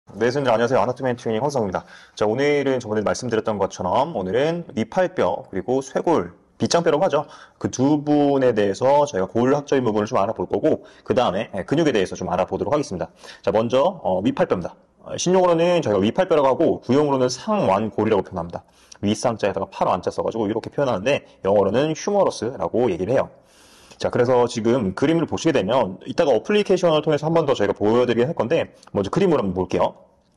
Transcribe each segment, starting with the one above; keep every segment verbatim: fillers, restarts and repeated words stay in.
네, 선생님 안녕하세요. 아나토미 앤 트레이닝 황성입니다. 자, 오늘은 저번에 말씀드렸던 것처럼 오늘은 위팔뼈 그리고 쇄골, 빗장뼈라고 하죠. 그 두 분에 대해서 저희가 골학적인 부분을 좀 알아볼 거고 그 다음에 근육에 대해서 좀 알아보도록 하겠습니다. 자, 먼저 어, 위팔뼈입니다. 어, 신용어로는 저희가 위팔뼈라고 하고 구용어로는 상완골이라고 표현합니다. 윗상자에다가 팔 완자 써가지고 이렇게 표현하는데 영어로는 휴머러스라고 얘기를 해요. 자, 그래서 지금 그림을 보시게 되면 이따가 어플리케이션을 통해서 한 번 더 저희가 보여드리긴 할 건데 먼저 그림으로 한번 볼게요.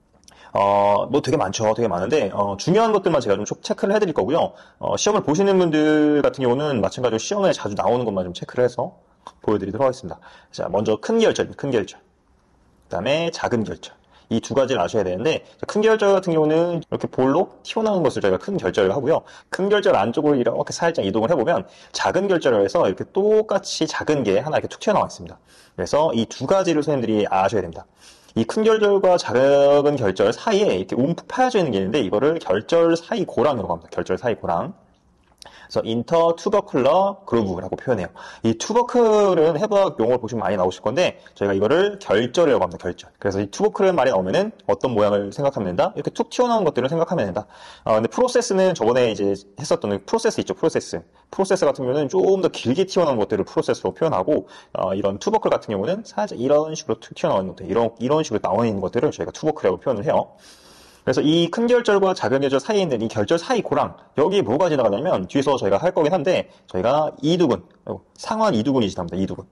어, 뭐 되게 많죠. 되게 많은데 어, 중요한 것들만 제가 좀 체크를 해드릴 거고요. 어, 시험을 보시는 분들 같은 경우는 마찬가지로 시험에 자주 나오는 것만 좀 체크를 해서 보여드리도록 하겠습니다. 자, 먼저 큰 결절, 큰 결절. 그 다음에 작은 결절. 이 두 가지를 아셔야 되는데 큰 결절 같은 경우는 이렇게 볼로 튀어나오는 것을 저희가 큰 결절을 하고요. 큰 결절 안쪽으로 이렇게 살짝 이동을 해보면 작은 결절을 해서 이렇게 똑같이 작은 게 하나 이렇게 툭 튀어나와 있습니다. 그래서 이 두 가지를 선생님들이 아셔야 됩니다. 이 큰 결절과 작은 결절 사이에 이렇게 움푹 파여져 있는 게 있는데 이거를 결절 사이 고랑이라고 합니다. 결절 사이 고랑. 그래서 인터 투버클러 그루브라고 표현해요. 이 투버클은 해부학 용어를 보시면 많이 나오실 건데 저희가 이거를 결절이라고 합니다. 결절. 그래서 이 투버클은 말이 나오면은 어떤 모양을 생각하면 된다? 이렇게 툭 튀어나온 것들을 생각하면 된다. 어, 근데 프로세스는 저번에 이제 했었던 프로세스 있죠. 프로세스. 프로세스 같은 경우는 조금 더 길게 튀어나온 것들을 프로세스로 표현하고 어, 이런 투버클 같은 경우는 살짝 이런 식으로 툭 튀어나온 것들, 이런 이런 식으로 나와 있는 것들을 저희가 투버클이라고 표현을 해요. 그래서 이 큰 결절과 작은 결절 사이에 있는 이 결절 사이 고랑, 여기 뭐가 지나가냐면 뒤에서 저희가 할 거긴 한데 저희가 이두근, 상완 이두근이 지납니다. 이두근.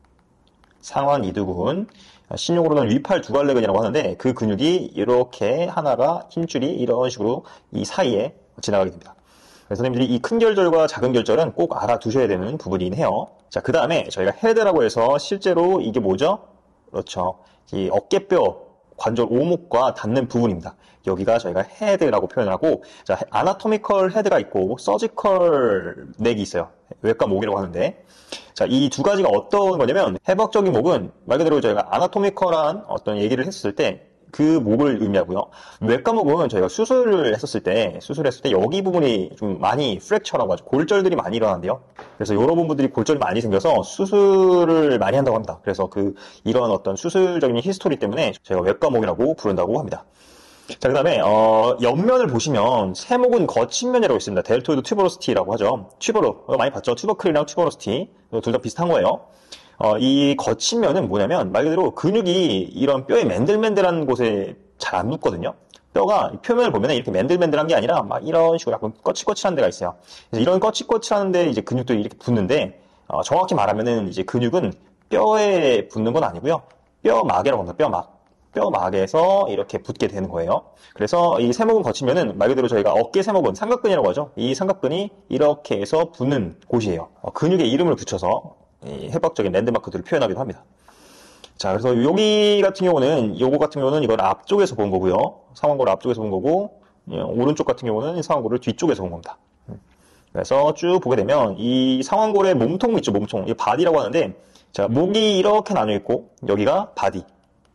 상완 이두근. 신용으로는 위팔 두갈래근이라고 하는데 그 근육이 이렇게 하나가 힘줄이 이런 식으로 이 사이에 지나가게 됩니다. 그래서 선생님들이 이 큰 결절과 작은 결절은 꼭 알아두셔야 되는 부분이긴 해요. 자, 그 다음에 저희가 헤드라고 해서 실제로 이게 뭐죠? 그렇죠. 이 어깨뼈 관절 오목과 닿는 부분입니다. 여기가 저희가 헤드라고 표현하고, 자, 아나토미컬 헤드가 있고, 서지컬 넥이 있어요. 외과 목이라고 하는데. 자, 이 두 가지가 어떤 거냐면, 해부학적인 목은 말 그대로 저희가 아나토미컬한 어떤 얘기를 했을 때, 그 목을 의미하고요. 외과 목은 저희가 수술을 했었을 때, 수술했을 때 여기 부분이 좀 많이 프랙처라고 하죠. 골절들이 많이 일어난대요. 그래서 여러 부분들이 골절이 많이 생겨서 수술을 많이 한다고 합니다. 그래서 그, 이런 어떤 수술적인 히스토리 때문에 저희가 외과 목이라고 부른다고 합니다. 자, 그 다음에, 어, 옆면을 보시면, 세목은 거친 면이라고 있습니다. 델토이드 튜버로시티라고 하죠. 튜버로, 많이 봤죠? 튜버클이랑 튜버로시티. 둘 다 비슷한 거예요. 어, 이 거친 면은 뭐냐면, 말 그대로 근육이 이런 뼈의 맨들맨들한 곳에 잘 안 붙거든요. 뼈가 표면을 보면 이렇게 맨들맨들한 게 아니라, 막 이런 식으로 약간 거칠거칠한 데가 있어요. 그래서 이런 거칠거칠한 데 이제 근육들이 이렇게 붙는데, 어, 정확히 말하면은 이제 근육은 뼈에 붙는 건 아니고요. 뼈막이라고 합니다. 뼈막. 뼈막에서 이렇게 붙게 되는 거예요. 그래서 이 세목은 거치면은 말 그대로 저희가 어깨 세목은 삼각근이라고 하죠. 이 삼각근이 이렇게 해서 붙는 곳이에요. 어, 근육의 이름을 붙여서 이 해부학적인 랜드마크들을 표현하기도 합니다. 자, 그래서 여기 같은 경우는 요거 같은 경우는 이걸 앞쪽에서 본 거고요. 상완골 앞쪽에서 본 거고 오른쪽 같은 경우는 상완골을 뒤쪽에서 본 겁니다. 그래서 쭉 보게 되면 이 상완골의 몸통 있죠, 몸통. 이 바디라고 하는데 자, 목이 이렇게 나뉘어 있고 여기가 바디.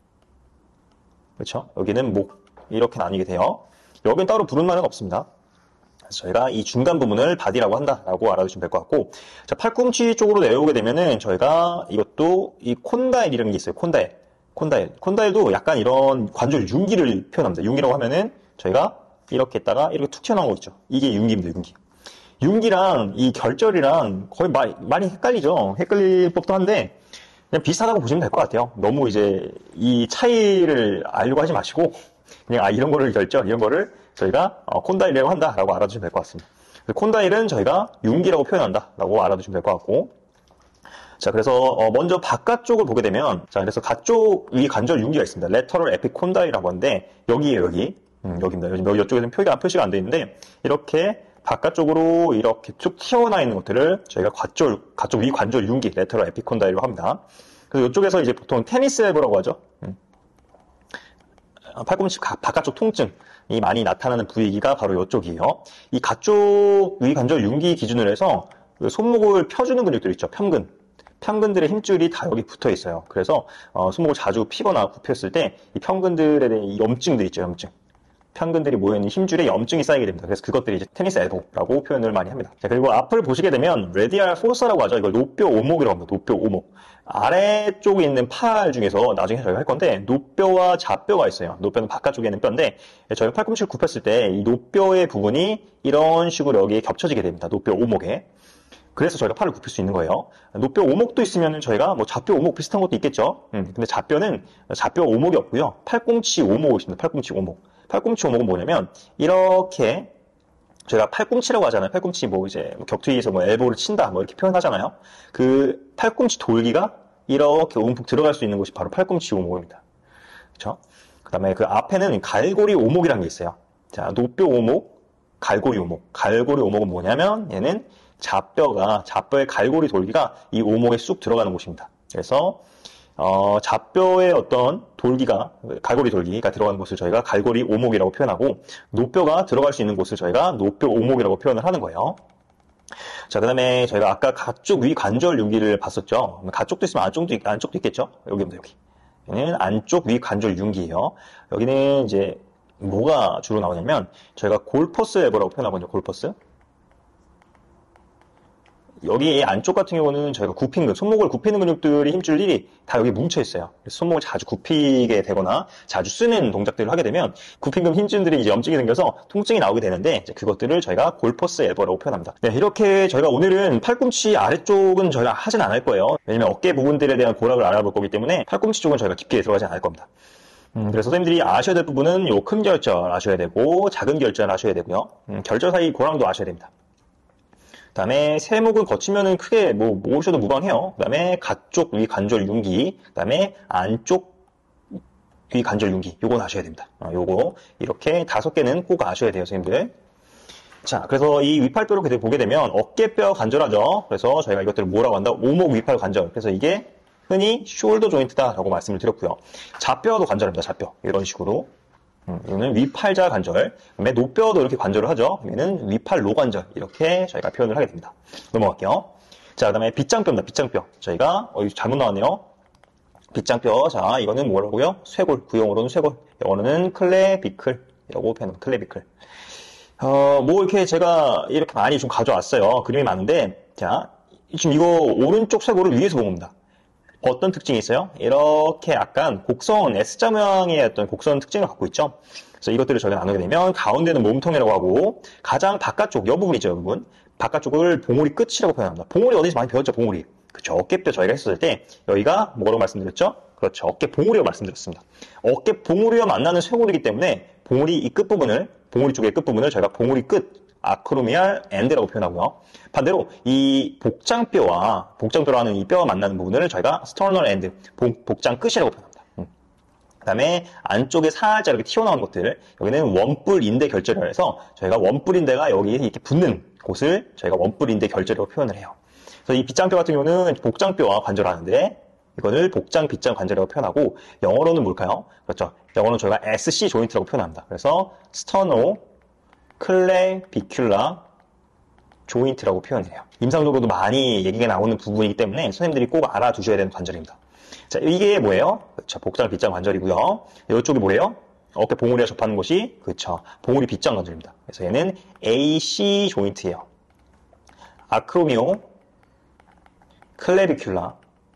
그렇죠? 여기는 목 이렇게 나뉘게 돼요. 여기는 따로 부른 말은 없습니다. 그래서 저희가 이 중간 부분을 바디라고 한다라고 알아두시면 될 것 같고, 자, 팔꿈치 쪽으로 내려오게 되면은 저희가 이것도 이 콘다일이라는 게 있어요. 콘다일, 콘다일, 콘다일도 약간 이런 관절 융기를 표현합니다. 융기라고 하면은 저희가 이렇게 했다가 이렇게 툭 튀어나온 거 있죠. 이게 융기입니다. 융기. 융기랑 이 결절이랑 거의 많이, 많이 헷갈리죠. 헷갈릴 법도 한데. 그냥 비슷하다고 보시면 될 것 같아요. 너무 이제 이 차이를 알려고 하지 마시고 그냥 아 이런 거를 결절 이런 거를 저희가 어, 콘다일이라고 한다라고 알아두시면 될 것 같습니다. 콘다일은 저희가 융기라고 표현한다라고 알아두시면 될 것 같고 자 그래서 어, 먼저 바깥쪽을 보게 되면 자 그래서 가쪽 위 관절 융기가 있습니다. 레터럴 에피콘다일이라고 하는데 여기에요 여기 음, 여기입니다. 여기 이쪽에는 표기가 표시가 안 돼 있는데 이렇게 바깥쪽으로 이렇게 쭉 튀어나와 있는 것들을 저희가 가쪽, 가쪽 위 관절 융기, 레터럴 에피콘다일이라고 합니다. 그래서 이쪽에서 이제 보통 테니스 엘보라고 하죠. 팔꿈치 바깥쪽 통증이 많이 나타나는 부위가 바로 이쪽이에요. 이 가쪽 위 관절 융기 기준으로 해서 손목을 펴주는 근육들 있죠. 편근. 편근들의 힘줄이 다 여기 붙어 있어요. 그래서 어, 손목을 자주 피거나 굽혔을 때 이 편근들에 대한 염증들 있죠. 염증. 편근들이 모여있는 힘줄에 염증이 쌓이게 됩니다. 그래서 그것들이 이제 테니스 엘보라고 표현을 많이 합니다. 자, 그리고 앞을 보시게 되면 레디알 포서라고 하죠. 이걸 노뼈 오목이라고 합니다. 노뼈 오목. 아래쪽에 있는 팔 중에서 나중에 저희가 할 건데 노뼈와 좌뼈가 있어요. 노뼈는 바깥쪽에 있는 뼈인데 저희가 팔꿈치를 굽혔을 때 이 노뼈의 부분이 이런 식으로 여기에 겹쳐지게 됩니다. 노뼈 오목에. 그래서 저희가 팔을 굽힐 수 있는 거예요. 노뼈 오목도 있으면 저희가 뭐 좌뼈 오목 비슷한 것도 있겠죠. 음, 근데 좌뼈는 좌뼈 오목이 없고요. 팔꿈치 오목이 있습니다. 팔꿈치 오목. 팔꿈치 오목은 뭐냐면 이렇게 저희가 팔꿈치라고 하잖아요. 팔꿈치 뭐 이제 격투기에서 뭐 엘보를 친다 뭐 이렇게 표현하잖아요. 그 팔꿈치 돌기가 이렇게 움푹 들어갈 수 있는 곳이 바로 팔꿈치 오목입니다. 그렇죠? 그다음에 그 앞에는 갈고리 오목이라는 게 있어요. 자, 노뼈 오목, 갈고리 오목. 갈고리 오목은 뭐냐면 얘는 좌뼈가 좌뼈의 갈고리 돌기가 이 오목에 쑥 들어가는 곳입니다. 그래서 어, 좌뼈의 어떤 돌기가, 갈고리 돌기가 들어가는 곳을 저희가 갈고리 오목이라고 표현하고, 노뼈가 들어갈 수 있는 곳을 저희가 노뼈 오목이라고 표현을 하는 거예요. 자, 그 다음에 저희가 아까 가쪽 위 관절 윤기를 봤었죠. 가쪽도 있으면 안쪽도, 있, 안쪽도 있겠죠? 여기입니다, 여기. 여기는 안쪽 위 관절 윤기예요. 여기는 이제 뭐가 주로 나오냐면, 저희가 골퍼스 엘보라고 표현하거든요, 골퍼스. 여기 안쪽 같은 경우는 저희가 굽힌 근육, 손목을 굽히는 근육들이 힘줄 일이 다 여기 뭉쳐 있어요. 그래서 손목을 자주 굽히게 되거나 자주 쓰는 동작들을 하게 되면 굽힌 근육 힘줄들이 이제 염증이 생겨서 통증이 나오게 되는데 이제 그것들을 저희가 골퍼스 엘보라고 표현합니다. 네, 이렇게 저희가 오늘은 팔꿈치 아래쪽은 저희가 하진 않을 거예요. 왜냐면 어깨 부분들에 대한 고락을 알아볼 거기 때문에 팔꿈치 쪽은 저희가 깊게 들어가지 않을 겁니다. 음, 그래서 선생님들이 아셔야 될 부분은 요 큰 결절 아셔야 되고 작은 결절 아셔야 되고요. 음, 결절 사이 고랑도 아셔야 됩니다. 그 다음에 세목을 거치면은 크게 뭐 모으셔도 무방해요. 그 다음에 가쪽 위 관절 윤기, 그 다음에 안쪽 위 관절 윤기, 요건 아셔야 됩니다. 어, 요거 이렇게 다섯 개는 꼭 아셔야 돼요, 선생님들. 자, 그래서 이 위팔뼈로 보게 되면 어깨뼈 관절하죠. 그래서 저희가 이것들을 뭐라고 한다? 오목 위팔 관절. 그래서 이게 흔히 숄더 조인트다라고 말씀을 드렸고요. 좌뼈도 관절합니다, 좌뼈. 이런 식으로. 음, 이거는 위팔자 관절. 그다음에 노뼈도 이렇게 관절을 하죠. 얘는 위팔 로관절. 이렇게 저희가 표현을 하게 됩니다. 넘어갈게요. 자, 그다음에 빗장뼈입니다. 빗장뼈. 저희가 어, 잘못 나왔네요. 빗장뼈. 자, 이거는 뭐라고요? 쇄골. 구형으로는 쇄골. 영어로는 클레비클이라고 표현합니다. 클레비클. 어, 뭐 이렇게 제가 이렇게 많이 좀 가져왔어요. 그림이 많은데, 자, 지금 이거 오른쪽 쇄골을 위에서 본 겁니다. 어떤 특징이 있어요? 이렇게 약간 곡선, S자 모양의 어떤 곡선 특징을 갖고 있죠. 그래서 이것들을 저희가 나누게 되면 가운데는 몸통이라고 하고 가장 바깥쪽, 여 부분이죠, 이 부분. 바깥쪽을 봉우리 끝이라고 표현합니다. 봉우리 어디서 많이 배웠죠, 봉우리. 그렇죠. 어깨뼈 저희가 했었을 때 여기가 뭐라고 말씀드렸죠? 그렇죠. 어깨 봉우리라고 말씀드렸습니다. 어깨 봉우리와 만나는 쇄골이기 때문에 봉우리 이 끝부분을, 봉우리 쪽의 끝부분을 저희가 봉우리 끝, 아크로미알 엔드라고 표현하고요. 반대로 이 복장뼈와 복장뼈라는 이 뼈가 만나는 부분을 저희가 스터널 엔드, 복장 끝이라고 표현합니다. 음. 그 다음에 안쪽에 살짝 이렇게 튀어나온 것들, 여기는 원뿔 인대 결절이라 해서 저희가 원뿔 인대가 여기 이렇게 붙는 곳을 저희가 원뿔 인대 결절이라고 표현을 해요. 그래서 이 빗장뼈 같은 경우는 복장뼈와 관절하는데 이거를 복장, 빗장 관절이라고 표현하고 영어로는 뭘까요? 그렇죠. 영어로는 저희가 에스씨 조인트라고 표현합니다. 그래서 스터노 클레비큘라 조인트라고 표현해요. 임상적으로도 많이 얘기가 나오는 부분이기 때문에 선생님들이 꼭 알아두셔야 되는 관절입니다. 자, 이게 뭐예요? 그렇죠. 복장, 빗장 관절이고요. 이쪽이 뭐예요? 어깨 봉우리와 접하는 곳이 그렇죠. 봉우리 빗장 관절입니다. 그래서 얘는 에이씨 조인트예요. 아크로미오 클레비큘라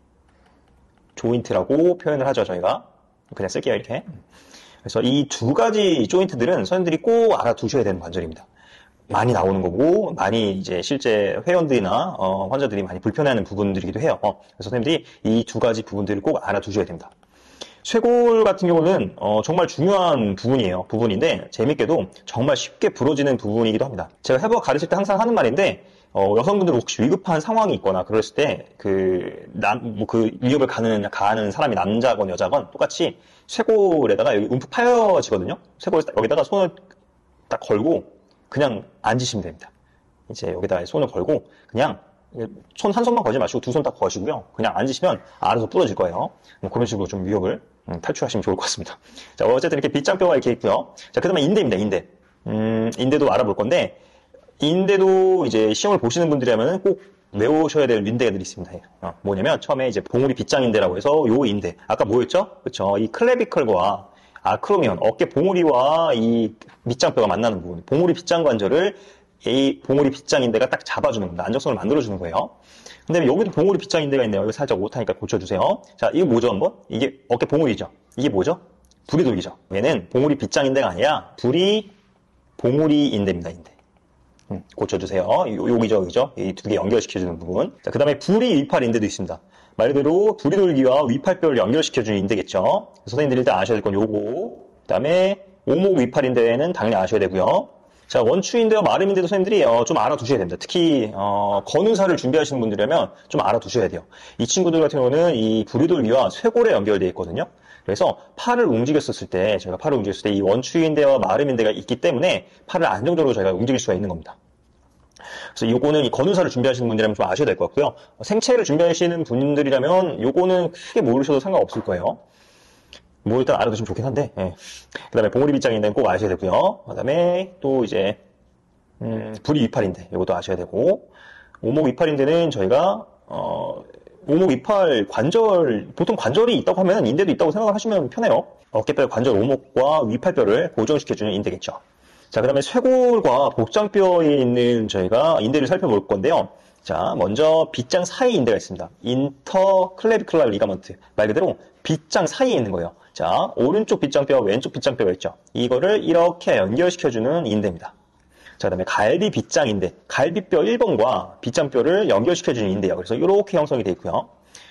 조인트라고 표현을 하죠, 저희가. 그냥 쓸게요, 이렇게. 그래서 이 두 가지 조인트들은 선생님들이 꼭 알아두셔야 되는 관절입니다. 많이 나오는 거고, 많이 이제 실제 회원들이나 어, 환자들이 많이 불편해하는 부분들이기도 해요. 어, 그래서 선생님들이 이 두 가지 부분들을 꼭 알아두셔야 됩니다. 쇄골 같은 경우는 어, 정말 중요한 부분이에요. 부분인데 재밌게도 정말 쉽게 부러지는 부분이기도 합니다. 제가 해부학 가르칠 때 항상 하는 말인데 어, 여성분들 혹시 위급한 상황이 있거나 그랬을 때 그 남 뭐 그 위협을 가는 가하는 사람이 남자건 여자건 똑같이 쇄골에다가 여기 움푹 파여지거든요. 쇄골 여기다가 손을 딱 걸고 그냥 앉으시면 됩니다. 이제 여기다가 손을 걸고 그냥 손 한 손만 걸지 마시고 두 손 딱 거시고요. 그냥 앉으시면 알아서 부러질 거예요. 뭐 그런 식으로 좀 위협을 음, 탈출하시면 좋을 것 같습니다. 자, 어쨌든 이렇게 빗장뼈가 이렇게 있고요. 자, 그 다음에 인대입니다. 인대. 음, 인대도 알아볼 건데 인대도 이제 시험을 보시는 분들이라면 꼭 외우셔야 될 인대들이 있습니다. 어, 뭐냐면 처음에 이제 봉우리 빗장인대라고 해서 요 인대. 아까 뭐였죠? 그렇죠. 이 클레비컬과 아크로미온, 어깨 봉우리와 이 밑장뼈가 만나는 부분. 봉우리 빗장 관절을 이 봉우리 빗장인대가 딱 잡아주는 겁니다. 안정성을 만들어주는 거예요. 근데 여기도 봉우리 빗장인대가 있네요. 이거 살짝 오타니까 고쳐주세요. 자, 이거 뭐죠, 한번? 이게 어깨 봉우리죠. 이게 뭐죠? 부리돌기죠. 얘는 봉우리 빗장인대가 아니라 부리 봉우리 인대입니다, 인대. 음, 고쳐주세요. 요, 여기죠, 여기죠. 이 두 개 연결시켜주는 부분. 자, 그 다음에 부리 위팔 인대도 있습니다. 말 그대로 부리돌기와 위팔뼈를 연결시켜주는 인대겠죠. 선생님들이 일단 아셔야 될 건 요거. 그 다음에 오목 위팔 인대는 당연히 아셔야 되고요. 자, 원추인대와 마름인대도 선생님들이 어, 좀 알아두셔야 됩니다. 특히 어, 건의사를 준비하시는 분들이라면 좀 알아두셔야 돼요. 이 친구들 같은 경우는 이 부리돌기와 쇄골에 연결되어 있거든요. 그래서 팔을 움직였었을 때, 저희가 팔을 움직였을 때 이 원추인대와 마름인대가 있기 때문에 팔을 안정적으로 저희가 움직일 수가 있는 겁니다. 그래서 요거는 이 건의사를 준비하시는 분들이라면 좀 아셔야 될 것 같고요. 생체를 준비하시는 분들이라면 요거는 크게 모르셔도 상관없을 거예요. 뭐 일단 알아두시면 좋긴 한데, 예. 그 다음에 봉우리 빗장인대는 꼭 아셔야 되고요. 그 다음에 또 이제, 음, 부리 위팔인대, 이것도 아셔야 되고, 오목 위팔인대는 저희가, 어, 오목 위팔 관절, 보통 관절이 있다고 하면 인대도 있다고 생각을 하시면 편해요. 어깨뼈 관절 오목과 위팔뼈를 고정시켜주는 인대겠죠. 자, 그 다음에 쇄골과 복장뼈에 있는 저희가 인대를 살펴볼 건데요. 자, 먼저 빗장 사이 인대가 있습니다. 인터클레비클랄 리가먼트. 말 그대로 빗장 사이에 있는 거예요. 자, 오른쪽 빗장뼈와 왼쪽 빗장뼈가 있죠. 이거를 이렇게 연결시켜주는 인대입니다. 자, 그 다음에 갈비 빗장 인대. 갈비뼈 일 번과 빗장뼈를 연결시켜주는 인대예요. 그래서 이렇게 형성이 되어 있고요.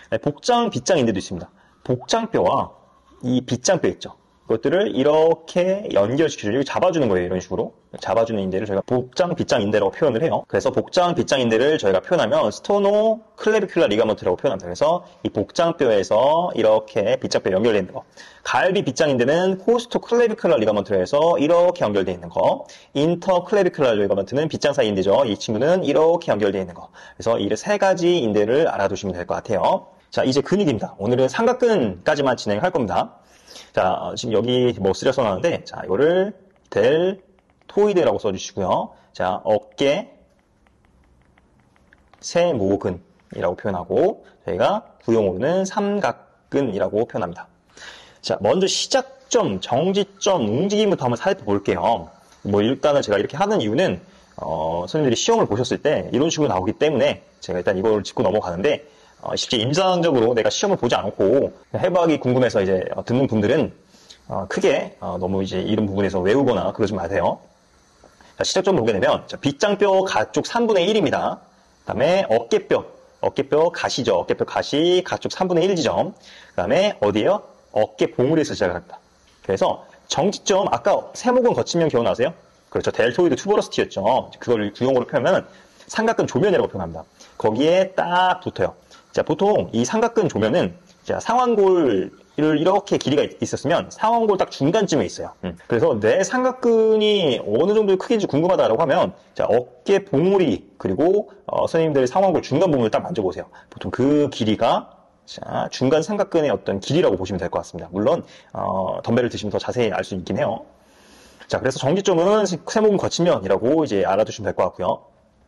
복장 빗장 인대도 있습니다. 복장뼈와 이 빗장뼈 있죠. 그것들을 이렇게 연결시켜주고 잡아주는 거예요. 이런 식으로. 잡아주는 인대를 저희가 복장 빗장 인대라고 표현을 해요. 그래서 복장 빗장 인대를 저희가 표현하면 스토노 클레비큘라 리가먼트라고 표현합니다. 그래서 이 복장뼈에서 이렇게 빗장뼈 연결되어 있는 거. 갈비 빗장 인대는 코스토 클레비큘라 리가먼트로 해서 이렇게 연결되어 있는 거. 인터 클레비큘라 리가먼트는 빗장 사이 인대죠. 이 친구는 이렇게 연결되어 있는 거. 그래서 이 세 가지 인대를 알아두시면 될 것 같아요. 자, 이제 근육입니다. 오늘은 삼각근까지만 진행할 겁니다. 자, 지금 여기 뭐 쓰려 써놨는데, 자, 이거를 델토이드라고 써주시고요. 자, 어깨, 세모근이라고 표현하고, 저희가 구용어로는 삼각근이라고 표현합니다. 자, 먼저 시작점, 정지점, 움직임부터 한번 살펴볼게요. 뭐, 일단은 제가 이렇게 하는 이유는, 어, 선생님들이 시험을 보셨을 때 이런 식으로 나오기 때문에, 제가 일단 이걸 짚고 넘어가는데, 어, 실제 임상적으로 내가 시험을 보지 않고 해박이 궁금해서 이제 듣는 분들은 어, 크게 어, 너무 이제 이런 부분에서 외우거나 그러지 마세요. 자, 시작점 보게 되면 자, 빗장뼈 가쪽 삼분의 일입니다. 그 다음에 어깨뼈, 어깨뼈 가시죠. 어깨뼈 가시 가쪽 삼분의 일 지점. 그 다음에 어디에요? 어깨 봉우리에서 시작을 합니다. 그래서 정지점 아까 세모근 거치면 기억나세요? 그렇죠. 델토이드 투버러스티였죠. 그걸 구용어로 표현하면 삼각근 조면이라고 표현합니다. 거기에 딱 붙어요. 자, 보통 이 삼각근 조면은 자, 상완골을 이렇게 길이가 있었으면 상완골 딱 중간쯤에 있어요. 음. 그래서 내 삼각근이 어느 정도 크기인지 궁금하다라고 하면 자, 어깨 봉우리 그리고 어, 선생님들 상완골 중간 부분을 딱 만져보세요. 보통 그 길이가 자, 중간 삼각근의 어떤 길이라고 보시면 될 것 같습니다. 물론 어, 덤벨을 드시면 더 자세히 알 수 있긴 해요. 자, 그래서 정지점은 세모근 거치면이라고 이제 알아두시면 될 것 같고요.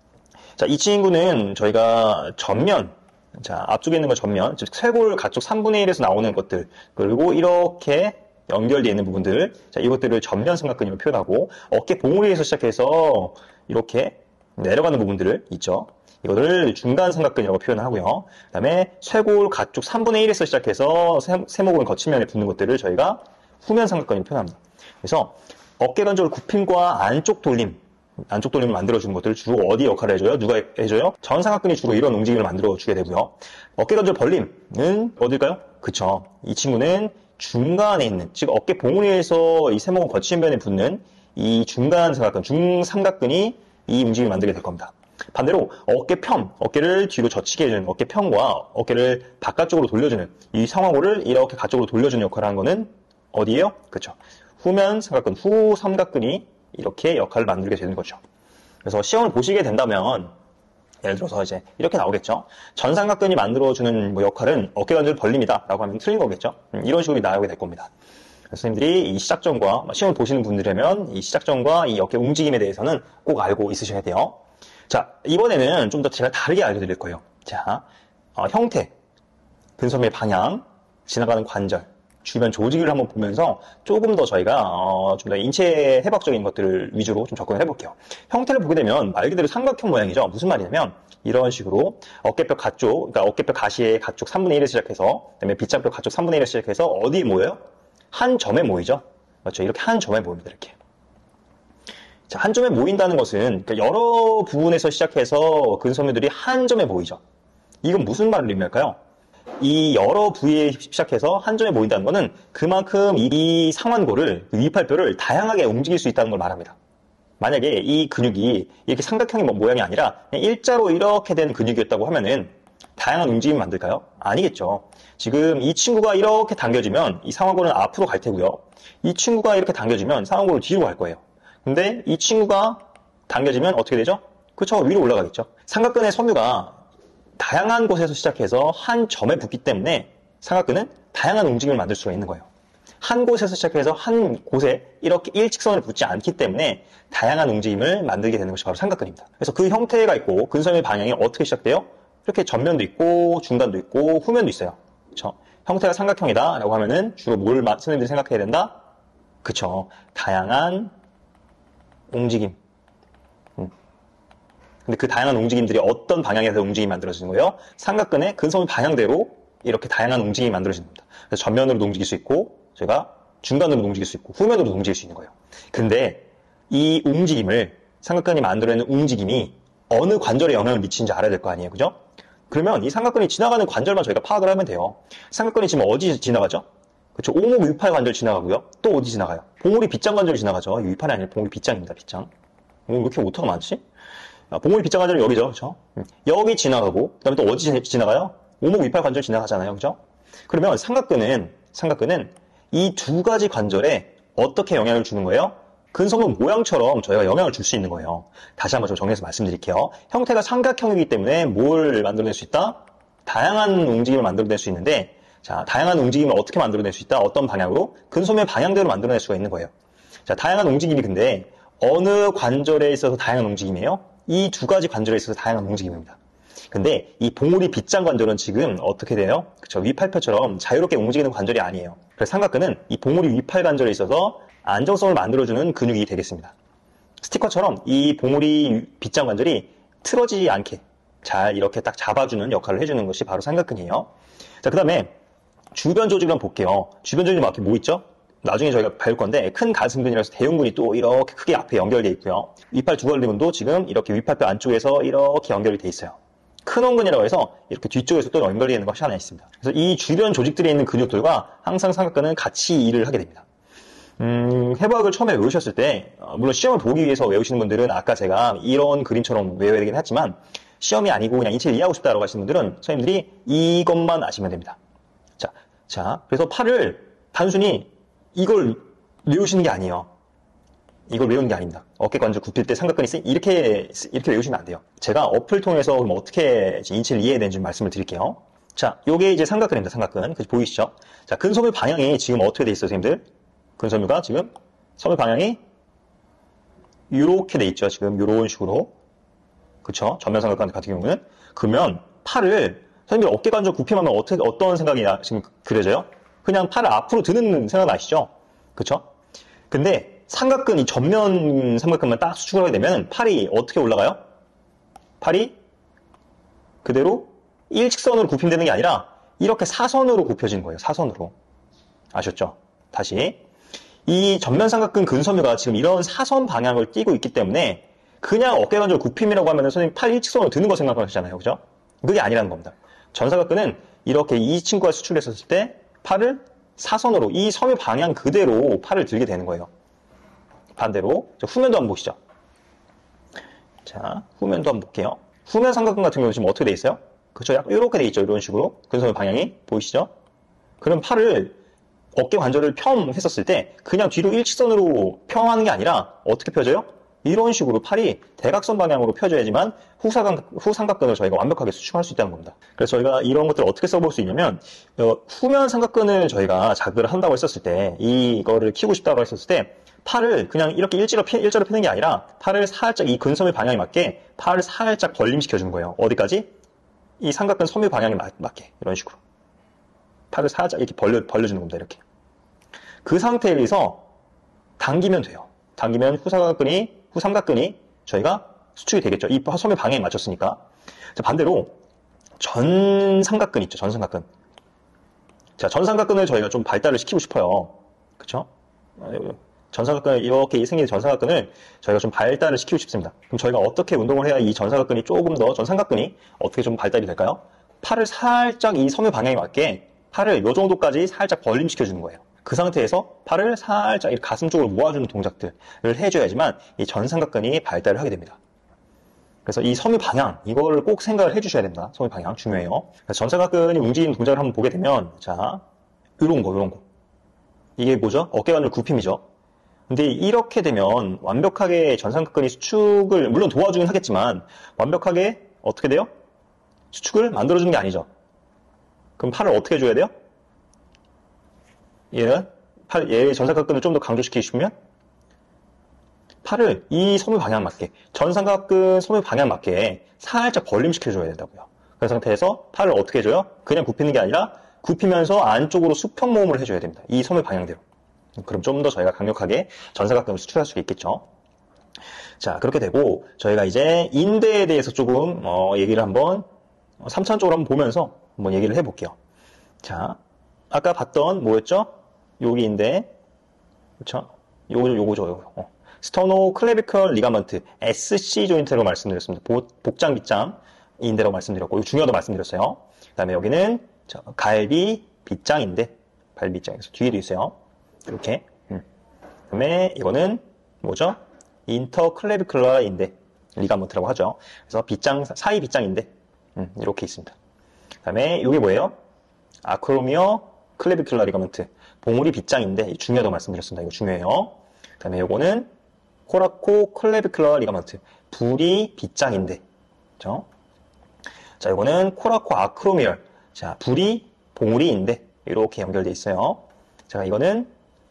자, 이 친구는 저희가 전면 자, 앞쪽에 있는 건 전면, 즉 쇄골 가쪽 삼분의 일에서 나오는 것들, 그리고 이렇게 연결되어 있는 부분들, 자, 이것들을 전면 삼각근으로 표현하고, 어깨 봉우리에서 시작해서 이렇게 내려가는 부분들을 있죠. 이거를 중간 삼각근이라고 표현을 하고요. 그 다음에 쇄골 가쪽 삼분의 일에서 시작해서 세모근 거치면에 붙는 것들을 저희가 후면 삼각근으로 표현합니다. 그래서 어깨 관절 굽힘과 안쪽 돌림, 안쪽 돌림을 만들어주는 것들을 주로 어디 역할을 해줘요? 누가 해줘요? 전 삼각근이 주로 이런 움직임을 만들어주게 되고요. 어깨 관절 벌림은 어딜까요? 그쵸. 이 친구는 중간에 있는, 즉 어깨 봉우리에서 이 세모근 거치면에 붙는 이 중간 삼각근, 중삼각근이 이 움직임을 만들게 될 겁니다. 반대로 어깨 편, 어깨를 뒤로 젖히게 해주는 어깨 편과 어깨를 바깥쪽으로 돌려주는 이 상완골을 이렇게 가쪽으로 돌려주는 역할을 하는 거는 어디예요? 그쵸. 후면 삼각근, 후 삼각근이 이렇게 역할을 만들게 되는 거죠. 그래서 시험을 보시게 된다면 예를 들어서 이제 이렇게 나오겠죠. 전삼각근이 만들어주는 뭐 역할은 어깨 관절 벌림이다 라고 하면 틀린 거겠죠. 음, 이런 식으로 나오게 될 겁니다. 선생님들이 이 시작점과 시험을 보시는 분들이라면 이 시작점과 이 어깨 움직임에 대해서는 꼭 알고 있으셔야 돼요. 자, 이번에는 좀 더 제가 다르게 알려드릴 거예요. 자, 어, 형태, 근섬의 방향, 지나가는 관절, 주변 조직을 한번 보면서 조금 더 저희가 어, 좀 더 인체 해박적인 것들을 위주로 좀 접근을 해볼게요. 형태를 보게 되면 말 그대로 삼각형 모양이죠. 무슨 말이냐면 이런 식으로 어깨뼈 가쪽, 그러니까 어깨뼈 가시의 가쪽 삼분의 일에서 시작해서 그다음에 빗장뼈 가쪽 삼분의 일에서 시작해서 어디에 모여요? 한 점에 모이죠. 그렇죠? 이렇게 한 점에 모입니다. 이렇게. 자, 한 점에 모인다는 것은 그러니까 여러 부분에서 시작해서 근섬유들이 한 점에 모이죠. 이건 무슨 말을 의미할까요? 이 여러 부위에 시작해서 한 점에 모인다는 것은 그만큼 이 상완골을, 위팔뼈를 다양하게 움직일 수 있다는 걸 말합니다. 만약에 이 근육이 이렇게 삼각형의 모양이 아니라 그냥 일자로 이렇게 된 근육이었다고 하면은 다양한 움직임을 만들까요? 아니겠죠. 지금 이 친구가 이렇게 당겨지면 이 상완골은 앞으로 갈 테고요. 이 친구가 이렇게 당겨지면 상완골은 뒤로 갈 거예요. 근데 이 친구가 당겨지면 어떻게 되죠? 그쵸, 위로 올라가겠죠. 삼각근의 섬유가 다양한 곳에서 시작해서 한 점에 붙기 때문에 삼각근은 다양한 움직임을 만들 수가 있는 거예요. 한 곳에서 시작해서 한 곳에 이렇게 일직선을 붙지 않기 때문에 다양한 움직임을 만들게 되는 것이 바로 삼각근입니다. 그래서 그 형태가 있고 근섬유의 방향이 어떻게 시작돼요? 이렇게 전면도 있고 중간도 있고 후면도 있어요. 그쵸? 형태가 삼각형이다 라고 하면은 주로 뭘 선생님들이 생각해야 된다? 그쵸. 다양한 움직임. 음. 근데 그 다양한 움직임들이 어떤 방향에서 움직임이 만들어지는 거예요? 삼각근의 근섬유 방향대로 이렇게 다양한 움직임이 만들어지는 겁니다. 그래서 전면으로도 움직일 수 있고 제가 중간으로도 움직일 수 있고 후면으로도 움직일 수 있는 거예요. 근데 이 움직임을 삼각근이 만들어내는 움직임이 어느 관절에 영향을 미치는지 알아야 될 거 아니에요. 그죠? 그러면 이 삼각근이 지나가는 관절만 저희가 파악을 하면 돼요. 삼각근이 지금 어디 지나가죠? 그렇죠. 오목 위팔 관절 지나가고요. 또 어디 지나가요? 봉우리 빗장 관절 지나가죠. 위팔이 아니라 봉우리 빗장입니다. 빗장. 왜 이렇게 오타가 많지? 아, 봉우리 빗장 관절은 여기죠. 그렇죠? 여기 지나가고 그다음에 또 어디 지나가요? 오목 위팔 관절 지나가잖아요. 그렇죠? 그러면 삼각근은 삼각근은 이 두 가지 관절에 어떻게 영향을 주는 거예요? 근섬유 모양처럼 저희가 영향을 줄 수 있는 거예요. 다시 한번 좀 정리해서 말씀드릴게요. 형태가 삼각형이기 때문에 뭘 만들어낼 수 있다? 다양한 움직임을 만들어낼 수 있는데 자, 다양한 움직임을 어떻게 만들어낼 수 있다? 어떤 방향으로? 근섬유의 방향대로 만들어낼 수가 있는 거예요. 자, 다양한 움직임이 근데 어느 관절에 있어서 다양한 움직임이에요? 이 두 가지 관절에 있어서 다양한 움직임입니다. 근데 이 봉우리 빗장 관절은 지금 어떻게 돼요? 그쵸, 위팔뼈처럼 자유롭게 움직이는 관절이 아니에요. 그래서 삼각근은 이 봉우리 위팔 관절에 있어서 안정성을 만들어주는 근육이 되겠습니다. 스티커처럼 이 봉우리 빗장 관절이 틀어지지 않게 잘 이렇게 딱 잡아주는 역할을 해주는 것이 바로 삼각근이에요. 자, 그 다음에 주변 조직을 한번 볼게요. 주변 조직이 막 뭐 있죠? 나중에 저희가 배울 건데 큰 가슴근이라서 대흉근이 또 이렇게 크게 앞에 연결되어 있고요. 위팔 두갈대근도 지금 이렇게 위팔뼈 안쪽에서 이렇게 연결이 되어 있어요. 큰 원근이라고 해서 이렇게 뒤쪽에서 또 연결되어 있는 것이 하나 있습니다. 그래서 이 주변 조직들에 있는 근육들과 항상 삼각근은 같이 일을 하게 됩니다. 음, 해부학을 처음에 외우셨을 때 어, 물론 시험을 보기 위해서 외우시는 분들은 아까 제가 이런 그림처럼 외워야 되긴 하지만 시험이 아니고 그냥 인체를 이해하고 싶다라고 하시는 분들은 선생님들이 이것만 아시면 됩니다. 자, 자, 그래서 팔을 단순히 이걸 외우시는 게 아니에요. 이걸 외우는 게 아닙니다. 어깨 관절 굽힐 때 삼각근이 쓰 이렇게 이렇게 외우시면 안 돼요. 제가 어플 통해서 그럼 어떻게 인체를 이해해야 되는지 말씀을 드릴게요. 자, 요게 이제 삼각근입니다. 삼각근. 그래서 보이시죠? 자, 근섬유 방향이 지금 어떻게 돼 있어요, 선생님들? 근섬유가 지금 섬유 방향이 이렇게 돼 있죠. 지금 이런 식으로. 그쵸? 전면 삼각근 같은 경우는. 그러면 팔을 선생님들 어깨 관절 굽히면 어떻게 어떤 생각이 지금 그려져요? 그냥 팔을 앞으로 드는 생각 나시죠? 그쵸? 근데 삼각근, 이 전면 삼각근만 딱 수축을 하게 되면 팔이 어떻게 올라가요? 팔이 그대로 일직선으로 굽힘되는 게 아니라 이렇게 사선으로 굽혀지는 거예요. 사선으로. 아셨죠? 다시. 이 전면 삼각근 근섬유가 지금 이런 사선 방향을 띠고 있기 때문에 그냥 어깨관절 굽힘이라고 하면 선생님 팔 일직선으로 드는 거 생각하시잖아요. 그죠? 그게 아니라는 겁니다. 전사각근은 이렇게 이 친구가 수축했었을 때 팔을 사선으로 이 섬유 방향 그대로 팔을 들게 되는 거예요. 반대로 후면도 한번 보시죠. 자, 후면도 한번 볼게요. 후면 삼각근 같은 경우는 지금 어떻게 돼 있어요? 그렇죠? 약간 이렇게 돼 있죠. 이런 식으로 근섬유 방향이 보이시죠? 그럼 팔을 어깨 관절을 펴 했었을 때 그냥 뒤로 일직선으로 펴하는 게 아니라 어떻게 펴져요? 이런 식으로 팔이 대각선 방향으로 펴져야지만 후사각, 후삼각근을 저희가 완벽하게 수축할 수 있다는 겁니다. 그래서 저희가 이런 것들을 어떻게 써볼 수 있냐면 어, 후면 삼각근을 저희가 자극을 한다고 했었을 때 이거를 키우고 싶다고 했었을 때 팔을 그냥 이렇게 일자로, 피, 일자로 펴는 게 아니라 팔을 살짝 이 근섬유 방향에 맞게 팔을 살짝 벌림시켜주는 거예요. 어디까지? 이 삼각근 섬유 방향에 맞, 맞게 이런 식으로 팔을 살짝 이렇게 벌려, 벌려주는 겁니다. 이렇게 그 상태에서 당기면 돼요. 당기면 후사각근이 후삼각근이 저희가 수축이 되겠죠. 이 섬유 방향에 맞췄으니까. 자, 반대로 전삼각근 있죠. 전삼각근. 자, 전삼각근을 저희가 좀 발달을 시키고 싶어요. 그쵸? 전삼각근을 이렇게 생긴 전삼각근을 저희가 좀 발달을 시키고 싶습니다. 그럼 저희가 어떻게 운동을 해야 이 전삼각근이 조금 더 전삼각근이 어떻게 좀 발달이 될까요? 팔을 살짝 이 섬유 방향에 맞게 팔을 이 정도까지 살짝 벌림시켜 주는 거예요. 그 상태에서 팔을 살짝 이 가슴 쪽으로 모아주는 동작들을 해줘야지만 이 전삼각근이 발달을 하게 됩니다. 그래서 이 섬유 방향, 이거를 꼭 생각을 해주셔야 됩니다. 섬유 방향 중요해요. 그래서 전삼각근이 움직이는 동작을 한번 보게 되면, 자, 요런 거, 요런 거. 이게 뭐죠? 어깨관절 굽힘이죠. 근데 이렇게 되면 완벽하게 전삼각근이 수축을, 물론 도와주긴 하겠지만, 완벽하게 어떻게 돼요? 수축을 만들어주는 게 아니죠. 그럼 팔을 어떻게 해줘야 돼요? 얘는, 팔, 얘의 전삼각근을 좀 더 강조시키고 싶으면, 팔을 이 섬유 방향 맞게, 전삼각근 섬유 방향 맞게 살짝 벌림시켜줘야 된다고요. 그 상태에서 팔을 어떻게 해줘요? 그냥 굽히는 게 아니라 굽히면서 안쪽으로 수평 모음을 해줘야 됩니다. 이 섬유 방향대로. 그럼 좀 더 저희가 강력하게 전삼각근을 수축할 수 있겠죠. 자, 그렇게 되고 저희가 이제 인대에 대해서 조금 어, 얘기를 한번 삼 차원적으로 한번 보면서 한번 얘기를 해볼게요. 자, 아까 봤던 뭐였죠? 여기 인대, 그렇죠? 요거죠, 요거죠, 요거. 어. 스터노 클레비컬 리가먼트 에스씨 조인트라고 말씀드렸습니다. 복장 빗장 인대라고 말씀드렸고, 이거 중요하다고 말씀드렸어요. 그 다음에 여기는 갈비 빗장인데, 갈비 빗장에서 뒤에도 있어요. 이렇게. 음. 그 다음에 이거는 뭐죠? 인터클레비컬러 인대 리가먼트라고 하죠. 그래서 빗장 사이 빗장인데, 음, 이렇게 있습니다. 그 다음에 이게 뭐예요? 아크로미어 클레비컬러 리가먼트 봉우리 빗장인데 중요하다고 말씀드렸습니다. 이거 중요해요. 그 다음에 이거는 코라코 클레비클러 리가먼트 부리 빗장인데, 그렇죠? 자, 이거는 코라코 아크로미얼, 자, 부리 봉우리인데 이렇게 연결돼 있어요. 자, 이거는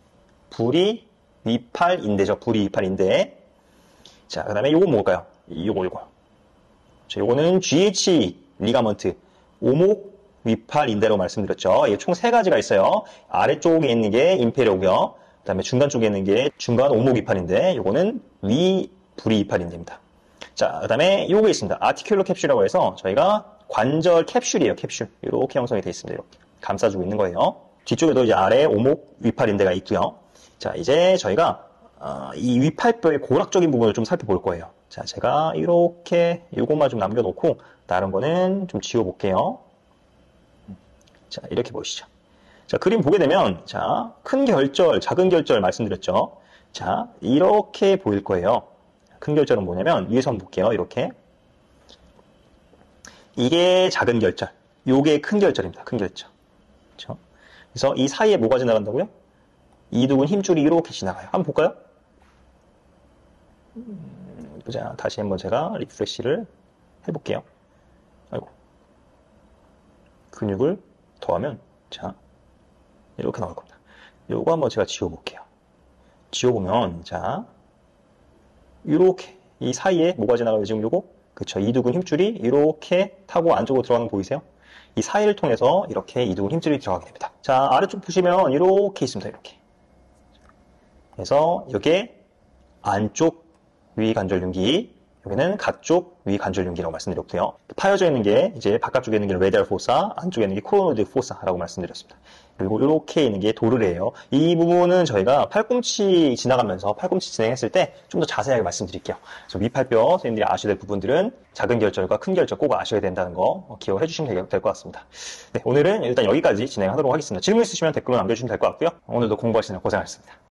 부리 위팔인대죠. 부리 위팔인대. 자, 그 다음에 이건 뭘까요? 이거 이거. 자, 이거는 지에이치 리가먼트 오목 위팔인대라고 말씀드렸죠. 이게 총 세 가지가 있어요. 아래쪽에 있는 게 임페리오고요. 그 다음에 중간 쪽에 있는 게 중간 오목 이팔인데 요거는 위 부리 이팔인대입니다. 자, 그 다음에 요거 있습니다. 아티큘러 캡슐이라고 해서 저희가 관절 캡슐이에요. 캡슐. 이렇게 형성이 되어 있습니다. 이렇게 감싸주고 있는 거예요. 뒤쪽에도 이제 아래 오목 위팔인대가 있고요. 자, 이제 저희가 어, 이 위팔뼈의 고락적인 부분을 좀 살펴볼 거예요. 자, 제가 이렇게 요것만 좀 남겨놓고 다른 거는 좀 지워볼게요. 자, 이렇게 보시죠. 자, 그림 보게 되면, 자, 큰 결절, 작은 결절 말씀드렸죠. 자, 이렇게 보일 거예요. 큰 결절은 뭐냐면, 위에서 한번 볼게요. 이렇게. 이게 작은 결절. 요게 큰 결절입니다. 큰 결절. 그렇죠? 그래서 이 사이에 뭐가 지나간다고요? 이두근 힘줄이 이렇게 지나가요. 한번 볼까요? 음, 보자. 다시 한번 제가 리프레시를 해볼게요. 아이고. 근육을 더하면, 자, 이렇게 나올 겁니다. 요거 한번 제가 지워볼게요. 지워보면, 자, 이렇게, 이 사이에 뭐가 지나가요, 지금 요거? 그쵸, 이두근 힘줄이 이렇게 타고 안쪽으로 들어가는 거 보이세요? 이 사이를 통해서 이렇게 이두근 힘줄이 들어가게 됩니다. 자, 아래쪽 보시면 이렇게 있습니다, 이렇게. 그래서 이게 안쪽 위관절륜기, 여기는 가쪽 위관절륜기라고 말씀드렸고요. 파여져 있는 게 이제 바깥쪽에 있는 게 레디얼 포사, 안쪽에 있는 게 코로노이드 포사라고 말씀드렸습니다. 그리고 이렇게 있는 게 도르래예요. 이 부분은 저희가 팔꿈치 지나가면서 팔꿈치 진행했을 때 좀 더 자세하게 말씀드릴게요. 그래서 위팔뼈 선생님들이 아셔야 될 부분들은 작은 결절과 큰 결절 꼭 아셔야 된다는 거 기억을 해주시면 될 것 같습니다. 네, 오늘은 일단 여기까지 진행하도록 하겠습니다. 질문 있으시면 댓글로 남겨주시면 될 것 같고요. 오늘도 공부하시느라 고생하셨습니다.